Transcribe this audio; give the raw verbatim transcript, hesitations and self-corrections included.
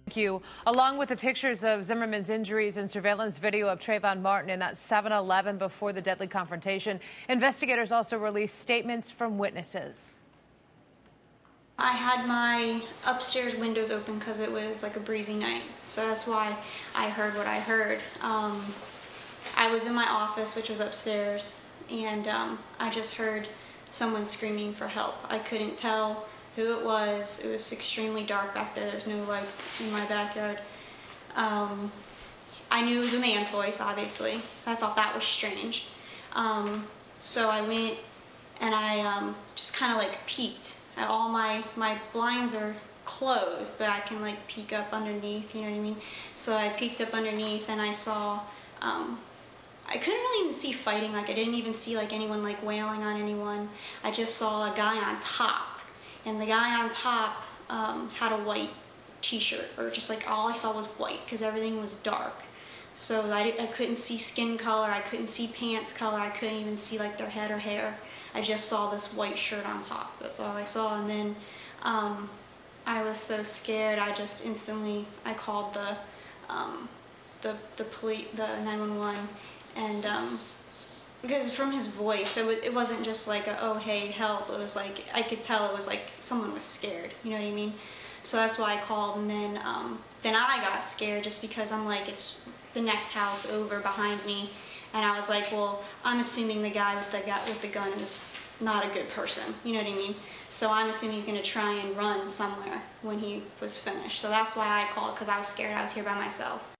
Thank you. Along with the pictures of Zimmerman's injuries and surveillance video of Trayvon Martin in that seven eleven before the deadly confrontation, investigators also released statements from witnesses. I had my upstairs windows open because it was like a breezy night, so that's why I heard what I heard. Um, I was in my office, which was upstairs, and um, I just heard someone screaming for help. I couldn't tell who it was. It was extremely dark back there. There's no lights in my backyard. Um, I knew it was a man's voice, obviously, so I thought that was strange. Um, so I went and I um, just kind of like peeked. All my, my blinds are closed, but I can like peek up underneath, you know what I mean? So I peeked up underneath and I saw, um, I couldn't really even see fighting, like I didn't even see like anyone like wailing on anyone. I just saw a guy on top. And the guy on top um, had a white t-shirt, or just like all I saw was white because everything was dark. So I, I couldn't see skin color, I couldn't see pants color, I couldn't even see like their head or hair. I just saw this white shirt on top. That's all I saw. And then um, I was so scared. I just instantly I called the um, the the police, the nine one one, and. Um, Because from his voice, it, w it wasn't just like, a, oh, hey, help. It was like, I could tell it was like someone was scared, you know what I mean? So that's why I called, and then um, then I got scared just because I'm like, it's the next house over behind me, and I was like, well, I'm assuming the guy with the, guy with the gun is not a good person, you know what I mean? So I'm assuming he's going to try and run somewhere when he was finished. So that's why I called, because I was scared. I was here by myself.